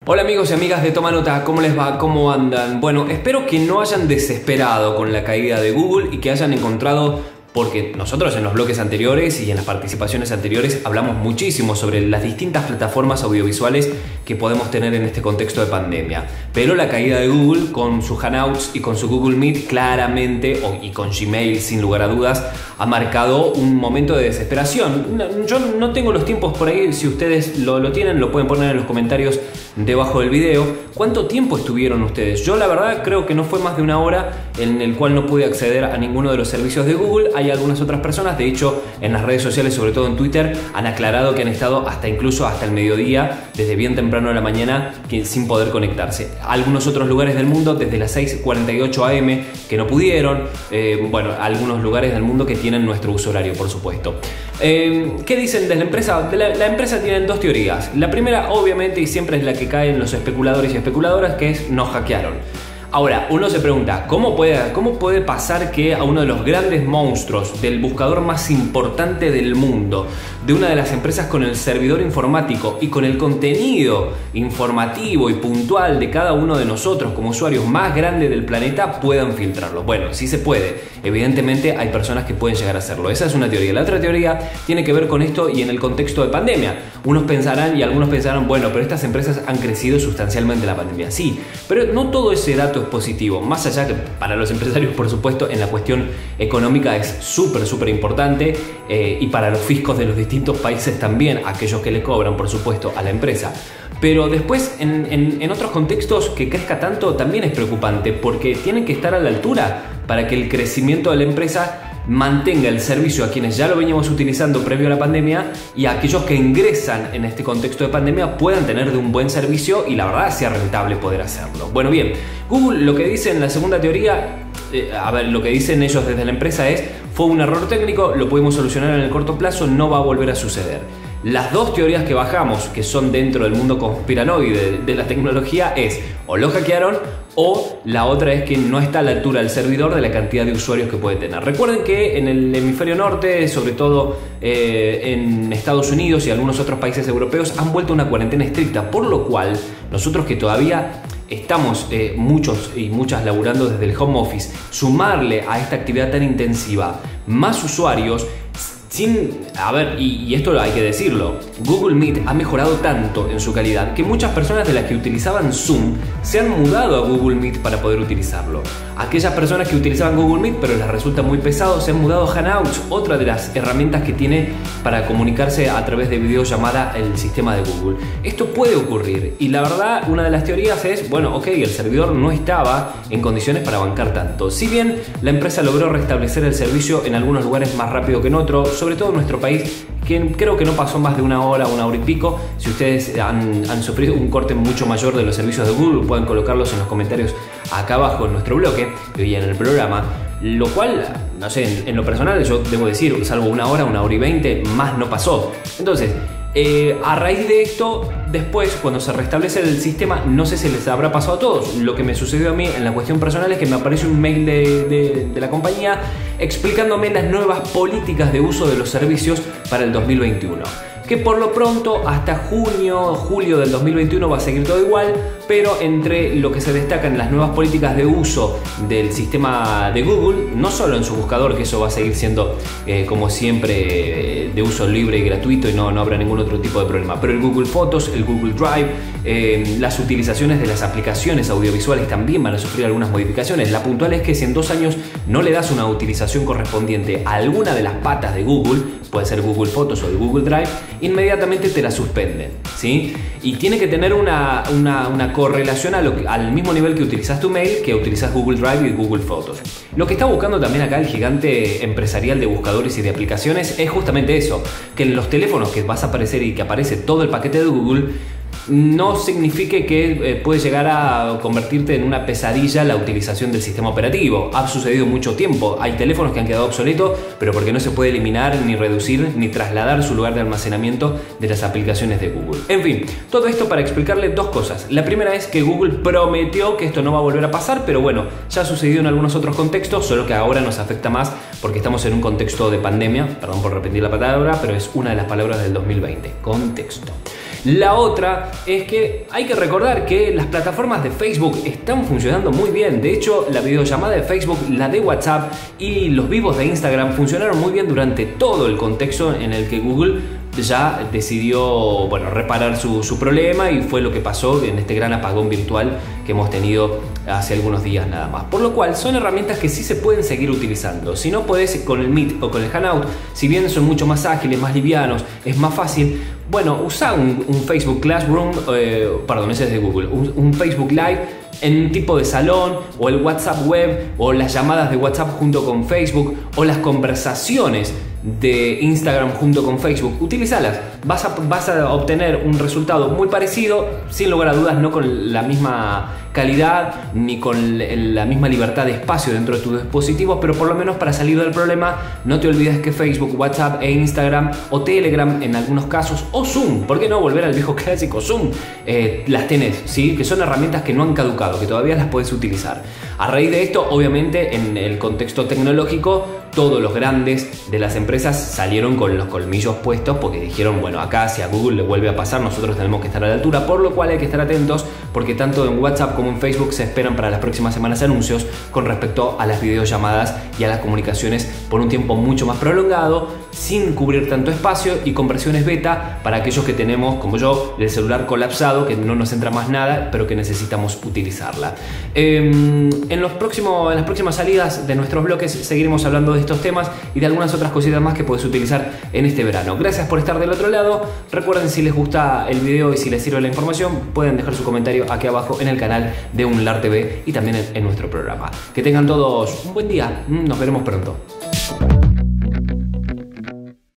Hola amigos y amigas de Toma Nota, ¿cómo les va? ¿Cómo andan? Bueno, espero que no hayan desesperado con la caída de Google y que hayan encontrado, porque nosotros en los bloques anteriores y en las participaciones anteriores hablamos muchísimo sobre las distintas plataformas audiovisuales que podemos tener en este contexto de pandemia. Pero la caída de Google con su Hangouts y con su Google Meet claramente, y con Gmail sin lugar a dudas, ha marcado un momento de desesperación. Yo no tengo los tiempos por ahí, si ustedes lo tienen lo pueden poner en los comentarios debajo del video. ¿Cuánto tiempo estuvieron ustedes? Yo la verdad creo que no fue más de una hora en el cual no pude acceder a ninguno de los servicios de Google. Hay algunas otras personas, de hecho en las redes sociales, sobre todo en Twitter, han aclarado que han estado incluso hasta el mediodía, desde bien temprano de la mañana, sin poder conectarse. Algunos otros lugares del mundo desde las 6:48 am que no pudieron. Bueno, algunos lugares del mundo que tienen nuestro uso horario, por supuesto. ¿Qué dicen de la empresa? La empresa tiene dos teorías. La primera, obviamente, y siempre es la que caen los especuladores y especuladoras, que es: nos hackearon. Ahora, uno se pregunta, ¿cómo puede pasar que a uno de los grandes monstruos del buscador más importante del mundo, de una de las empresas con el servidor informático y con el contenido informativo y puntual de cada uno de nosotros como usuarios más grande del planeta, puedan filtrarlo? Bueno, sí se puede. Evidentemente hay personas que pueden llegar a hacerlo. Esa es una teoría. La otra teoría tiene que ver con esto y en el contexto de pandemia. Unos pensarán y algunos pensarán, bueno, pero estas empresas han crecido sustancialmente en la pandemia. Sí, pero no todo ese dato es positivo. Más allá que para los empresarios, por supuesto, en la cuestión económica es súper importante, y para los fiscos de los distintos países también, aquellos que le cobran, por supuesto, a la empresa. Pero después, en otros contextos, que crezca tanto también es preocupante, porque tienen que estar a la altura para que el crecimiento de la empresa mantenga el servicio a quienes ya lo veníamos utilizando previo a la pandemia, y a aquellos que ingresan en este contexto de pandemia puedan tener de un buen servicio y la verdad sea rentable poder hacerlo. Bueno, bien, Google lo que dice en la segunda teoría, lo que dicen ellos desde la empresa es: fue un error técnico, lo pudimos solucionar en el corto plazo, no va a volver a suceder. Las dos teorías que bajamos, que son dentro del mundo conspiranoide de la tecnología, es: o lo hackearon, o la otra es que no está a la altura del servidor de la cantidad de usuarios que puede tener. Recuerden que en el hemisferio norte, sobre todo en Estados Unidos y algunos otros países europeos, han vuelto a una cuarentena estricta, por lo cual nosotros que todavía estamos muchos y muchas laburando desde el home office, sumarle a esta actividad tan intensiva más usuarios, y esto hay que decirlo, Google Meet ha mejorado tanto en su calidad que muchas personas de las que utilizaban Zoom se han mudado a Google Meet para poder utilizarlo. Aquellas personas que utilizaban Google Meet pero les resulta muy pesado, se han mudado a Hangouts, otra de las herramientas que tiene para comunicarse a través de videollamada el sistema de Google. Esto puede ocurrir y la verdad, una de las teorías es, bueno, ok, el servidor no estaba en condiciones para bancar tanto. Si bien la empresa logró restablecer el servicio en algunos lugares más rápido que en otros, sobre todo en nuestro país, que creo que no pasó más de una hora y pico. Si ustedes han sufrido un corte mucho mayor de los servicios de Google, pueden colocarlos en los comentarios acá abajo en nuestro bloque y en el programa. Lo cual, no sé, en lo personal yo debo decir, salvo una hora y 20, más no pasó. Entonces, a raíz de esto, después cuando se restablece el sistema, no sé si les habrá pasado a todos. Lo que me sucedió a mí en la cuestión personal es que me apareció un mail de la compañía explicándome las nuevas políticas de uso de los servicios para el 2021. Que por lo pronto hasta julio del 2021 va a seguir todo igual, pero entre lo que se destacan las nuevas políticas de uso del sistema de Google, no solo en su buscador, que eso va a seguir siendo como siempre de uso libre y gratuito y no habrá ningún otro tipo de problema, pero el Google Fotos, el Google Drive, las utilizaciones de las aplicaciones audiovisuales también van a sufrir algunas modificaciones. La puntual es que si en 2 años no le das una utilización correspondiente a alguna de las patas de Google, puede ser Google Fotos o el Google Drive, inmediatamente te la suspenden, ¿sí? Y tiene que tener una correlación al mismo nivel que utilizas tu mail, que utilizas Google Drive y Google Fotos. Lo que está buscando también acá el gigante empresarial de buscadores y de aplicaciones es justamente eso, que en los teléfonos que vas a aparecer y que aparece todo el paquete de Google, no signifique que puede llegar a convertirte en una pesadilla la utilización del sistema operativo. Ha sucedido mucho tiempo. Hay teléfonos que han quedado obsoletos, pero porque no se puede eliminar, ni reducir, ni trasladar su lugar de almacenamiento de las aplicaciones de Google. En fin, todo esto para explicarle dos cosas. La primera es que Google prometió que esto no va a volver a pasar, pero bueno, ya ha sucedido en algunos otros contextos, solo que ahora nos afecta más porque estamos en un contexto de pandemia. Perdón por repetir la palabra, pero es una de las palabras del 2020. Contexto. La otra es que hay que recordar que las plataformas de Facebook están funcionando muy bien. De hecho, la videollamada de Facebook, la de WhatsApp y los vivos de Instagram funcionaron muy bien durante todo el contexto en el que Google ya decidió, bueno, reparar su problema, y fue lo que pasó en este gran apagón virtual que hemos tenido hace algunos días nada más. Por lo cual son herramientas que sí se pueden seguir utilizando. Si no podés con el Meet o con el Hangout, si bien son mucho más ágiles, más livianos, es más fácil, bueno, usa un Facebook Classroom, ese es de Google, un Facebook Live en un tipo de salón, o el WhatsApp web, o las llamadas de WhatsApp junto con Facebook, o las conversaciones de Instagram junto con Facebook. Utilízalas, vas a obtener un resultado muy parecido, sin lugar a dudas, no con la misma calidad ni con la misma libertad de espacio dentro de tus dispositivos, pero por lo menos para salir del problema no te olvides que Facebook, WhatsApp e Instagram, o Telegram en algunos casos, o Zoom, ¿por qué no volver al viejo clásico Zoom? Las tenés, ¿sí? Que son herramientas que no han caducado, que todavía las puedes utilizar. A raíz de esto, obviamente, en el contexto tecnológico, todos los grandes de las empresas salieron con los colmillos puestos, porque dijeron, bueno, acá si a Google le vuelve a pasar, nosotros tenemos que estar a la altura, por lo cual hay que estar atentos, porque tanto en WhatsApp como en Facebook se esperan para las próximas semanas anuncios con respecto a las videollamadas y a las comunicaciones por un tiempo mucho más prolongado, sin cubrir tanto espacio y con versiones beta para aquellos que tenemos, como yo, el celular colapsado, que no nos entra más nada, pero que necesitamos utilizarla. En las próximas salidas de nuestros bloques seguiremos hablando de estos temas y de algunas otras cositas más que puedes utilizar en este verano. Gracias por estar del otro lado. Recuerden, si les gusta el video y si les sirve la información, pueden dejar su comentario aquí abajo en el canal de Unlar TV y también en nuestro programa. Que tengan todos un buen día. Nos veremos pronto.